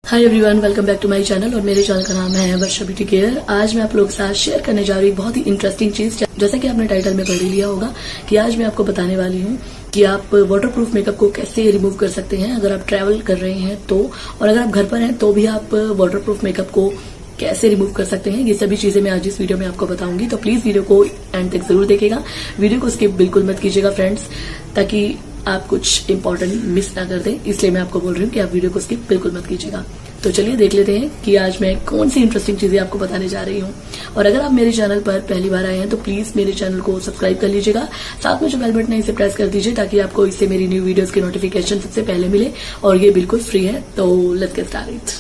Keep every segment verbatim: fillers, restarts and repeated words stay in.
Hi everyone, welcome back to my channel. और मेरे channel का नाम है वर्षा ब्यूटी केयर। आज मैं आप लोगों के साथ शेयर करने जा रही हूँ बहुत ही इंटरेस्टिंग चीज। जैसा कि आपने टाइटल में पढ़ ही लिया होगा कि आज मैं आपको बताने वाली हूँ कि आप वाटरप्रूफ मेकअप को कैसे रिमूव कर सकते हैं अगर आप ट्रैवल कर रहे हैं तो, और अगर आप घर पर हैं तो भी आप वाटरप्रूफ मेकअप को कैसे रिमूव कर सकते हैं। ये सभी चीजें मैं आज इस वीडियो में आपको बताऊंगी, तो प्लीज वीडियो को एंड तक जरूर देखिएगा। वीडियो को स्किप बिल्कुल मत कीजिएगा फ्रेंड्स, ताकि आप कुछ इंपॉर्टेंट मिस ना कर दें। इसलिए मैं आपको बोल रही हूँ कि आप वीडियो को स्किप बिल्कुल मत कीजिएगा। तो चलिए देख लेते हैं कि आज मैं कौन सी इंटरेस्टिंग चीजें आपको बताने जा रही हूँ। और अगर आप मेरे चैनल पर पहली बार आए हैं तो प्लीज मेरे चैनल को सब्सक्राइब कर लीजिएगा। साथ में जो बेल बटन है इसे प्रेस कर दीजिए ताकि आपको इससे मेरी न्यू वीडियोस की नोटिफिकेशन सबसे पहले मिले, और ये बिल्कुल फ्री है। तो लेट्स गेट स्टार्टेड।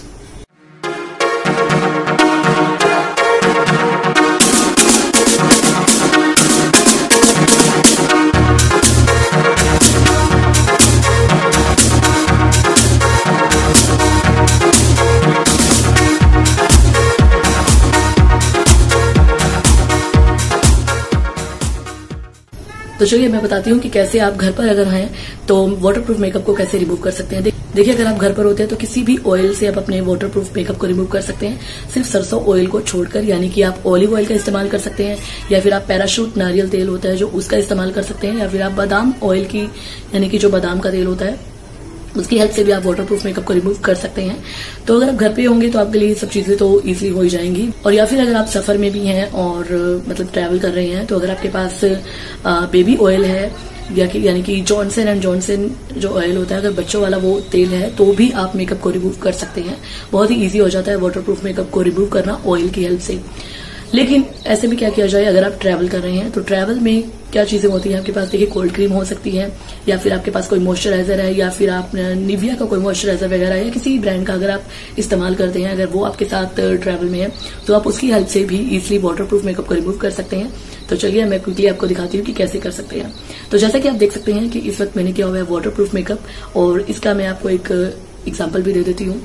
तो चलिए मैं बताती हूँ कि कैसे आप घर पर अगर हैं तो वाटरप्रूफ मेकअप को कैसे रिमूव कर सकते हैं। देखिए, अगर आप घर पर होते हैं तो किसी भी ऑयल से आप अपने वाटरप्रूफ मेकअप को रिमूव कर सकते हैं, सिर्फ सरसों ऑयल को छोड़कर। यानी कि आप ऑलिव ऑयल का इस्तेमाल कर सकते हैं, या फिर आप पैराशूट नारियल तेल होता है जो उसका इस्तेमाल कर सकते हैं, या फिर आप बादाम ऑयल की यानी कि जो बादाम का तेल होता है उसकी हेल्प से भी आप वाटरप्रूफ मेकअप को रिमूव कर सकते हैं। तो अगर आप घर पे होंगे तो आपके लिए सब चीजें तो इजीली हो ही जाएंगी। और या फिर अगर आप सफर में भी हैं और मतलब ट्रैवल कर रहे हैं तो अगर आपके पास बेबी ऑयल है या कि यानी कि जॉनसन एंड जॉनसन जो ऑयल होता है, अगर बच्चों वाला वो तेल है तो भी आप मेकअप को रिमूव कर सकते हैं। बहुत ही इजी हो जाता है वाटरप्रूफ मेकअप को रिमूव करना ऑयल की हेल्प से। लेकिन ऐसे में क्या किया जाए अगर आप ट्रैवल कर रहे हैं तो ट्रैवल में क्या चीजें होती हैं आपके पास। देखिए, कोल्ड क्रीम हो सकती है, या फिर आपके पास कोई मॉइस्चराइजर है, या फिर आप निविया का कोई मॉइस्चराइजर वगैरह या किसी भी ब्रांड का अगर आप इस्तेमाल करते हैं, अगर वो आपके साथ ट्रैवल में है तो आप उसकी हेल्प से भी इजिली वाटरप्रूफ मेकअप को रिमूव कर सकते हैं। तो चलिए मैं क्विकली आपको दिखाती हूँ कि कैसे कर सकते हैं। तो जैसा कि आप देख सकते हैं कि इस वक्त मैंने किया हुआ है वाटरप्रूफ मेकअप, और इसका मैं आपको एक एग्जाम्पल भी दे देती हूँ।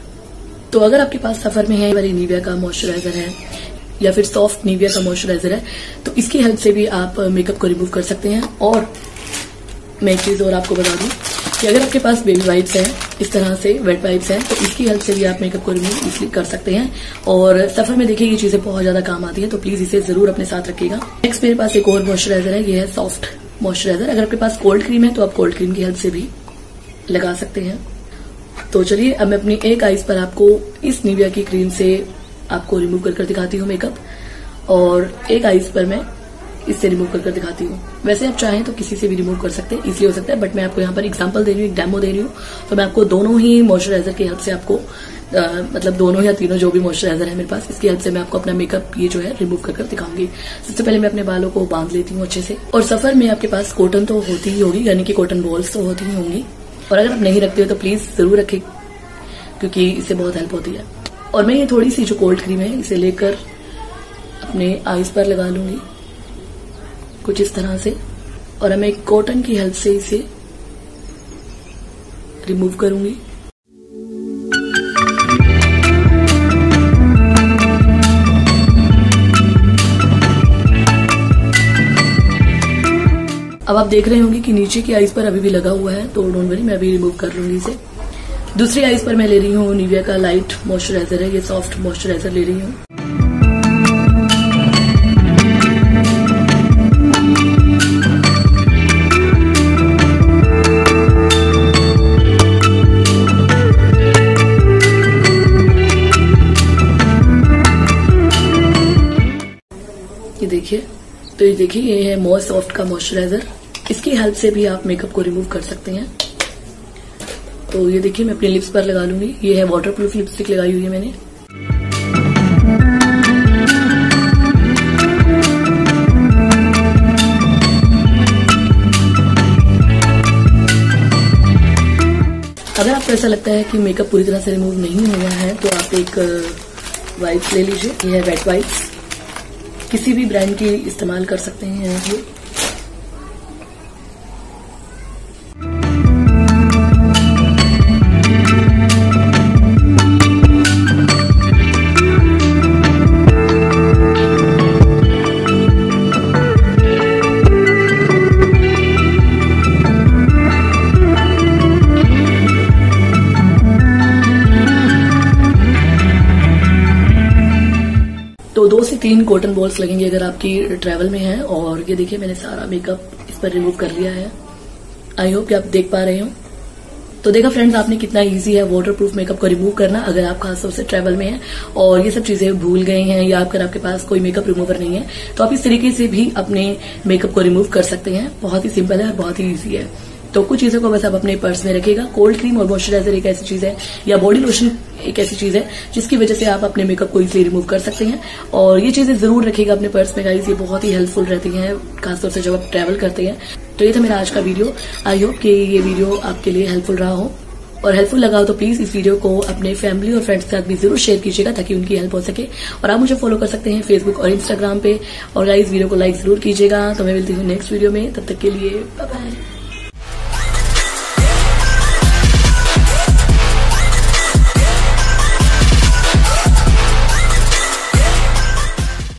तो अगर आपके पास सफर में है वाली निविया का मॉइस्चराइजर है या फिर सॉफ्ट निविया का मॉइस्चराइजर है तो इसकी हेल्प से भी आप मेकअप को रिमूव कर सकते हैं। और मैं एक चीज और आपको बता दूं कि अगर आपके पास बेबी वाइप्स हैं, इस तरह से वेट वाइप्स हैं, तो इसकी हेल्प से भी आप मेकअप को रिमूव इजिली कर सकते हैं। और सफर में देखिए ये चीजें बहुत ज्यादा काम आती है, तो प्लीज इसे जरूर अपने साथ रखिएगा। नेक्स्ट मेरे पास एक और मॉइस्चराइजर है, ये है सॉफ्ट मॉइस्चराइजर। अगर आपके पास कोल्ड क्रीम है तो आप कोल्ड क्रीम की हेल्प से भी लगा सकते हैं। तो चलिए अब मैं अपनी एक आईज पर आपको इस निविया की क्रीम से आपको रिमूव कर कर दिखाती हूँ मेकअप, और एक आईज पर मैं इससे रिमूव कर कर दिखाती हूँ। वैसे आप चाहें तो किसी से भी रिमूव कर सकते हैं, इसलिए हो सकता है, बट मैं आपको यहाँ पर एग्जांपल दे रही हूँ, एक डेमो दे रही हूँ। तो मैं आपको दोनों ही मॉइस्चराइजर की हेल्प से आपको आ, मतलब दोनों या तीनों जो भी मॉइस्चराइजर है मेरे पास, इसकी हेल्प से मैं आपको अपना मेकअप ये जो है रिमूव कर कर दिखाऊंगी। सबसे पहले मैं अपने बालों को बांध लेती हूँ अच्छे से। और सफर में आपके पास कॉटन तो होती ही होगी, यानी कि कॉटन बॉल्स तो होती ही होंगी, और अगर आप नहीं रखते हो तो प्लीज जरूर रखें क्योंकि इससे बहुत हेल्प होती है। और मैं ये थोड़ी सी जो कोल्ड क्रीम है इसे लेकर अपने आईज पर लगा लूंगी कुछ इस तरह से, और मैं कॉटन की हेल्प से इसे रिमूव करूंगी। अब आप देख रहे होंगे कि नीचे की आईज पर अभी भी लगा हुआ है, तो डोंट वरी, मैं अभी रिमूव कर लूंगी इसे। दूसरी आईज पर मैं ले रही हूँ निविया का लाइट मॉइस्चराइजर है, ये सॉफ्ट मॉइस्चराइजर ले रही हूँ। ये देखिए, तो ये देखिए ये है मॉस सॉफ्ट का मॉइस्चराइजर, इसकी हेल्प से भी आप मेकअप को रिमूव कर सकते हैं। तो ये देखिए मैं अपने लिप्स पर लगा लूंगी, ये है वाटरप्रूफ लिपस्टिक लगाई हुई है मैंने। अगर आपको ऐसा लगता है कि मेकअप पूरी तरह से रिमूव नहीं हुआ है तो आप एक वाइप्स ले लीजिए, ये है वेट वाइप्स, किसी भी ब्रांड की इस्तेमाल कर सकते हैं ये। तो दो से तीन कॉटन बॉल्स लगेंगे अगर आपकी ट्रैवल में है। और ये देखिए मैंने सारा मेकअप इस पर रिमूव कर लिया है। आई होप कि आप देख पा रहे हो। तो देखा फ्रेंड्स आपने कितना इजी है वाटर प्रूफ मेकअप को रिमूव करना अगर आप खासतौर से ट्रैवल में हैं और ये सब चीजें भूल गए हैं या अगर आपके पास कोई मेकअप रिमूवर नहीं है तो आप इस तरीके से भी अपने मेकअप को रिमूव कर सकते हैं। बहुत ही सिंपल है और बहुत ही ईजी है। तो कुछ चीजों को बस आप अपने पर्स में रखिएगा। कोल्ड क्रीम और मॉइस्चराइजर एक ऐसी चीज है या बॉडी लोशन एक ऐसी चीज है जिसकी वजह से आप अपने मेकअप को इजीली रिमूव कर सकते हैं। और ये चीजें जरूर रखिएगा अपने पर्स में गाइस, ये बहुत ही हेल्पफुल रहती हैं खासतौर से जब आप ट्रैवल करते हैं। तो ये था मेरा आज का वीडियो। आई होप कि ये वीडियो आपके लिए हेल्पफुल रहा हो और हेल्पफुल लगा हो तो प्लीज इस वीडियो को अपने फैमिली और फ्रेंड्स के साथ भी जरूर शेयर कीजिएगा ताकि उनकी हेल्प हो सके। और आप मुझे फॉलो कर सकते हैं फेसबुक और इंस्टाग्राम पे। और गाइस वीडियो को लाइक जरूर कीजिएगा। तो मैं मिलती हूँ नेक्स्ट वीडियो में, तब तक के लिए बाय बाय।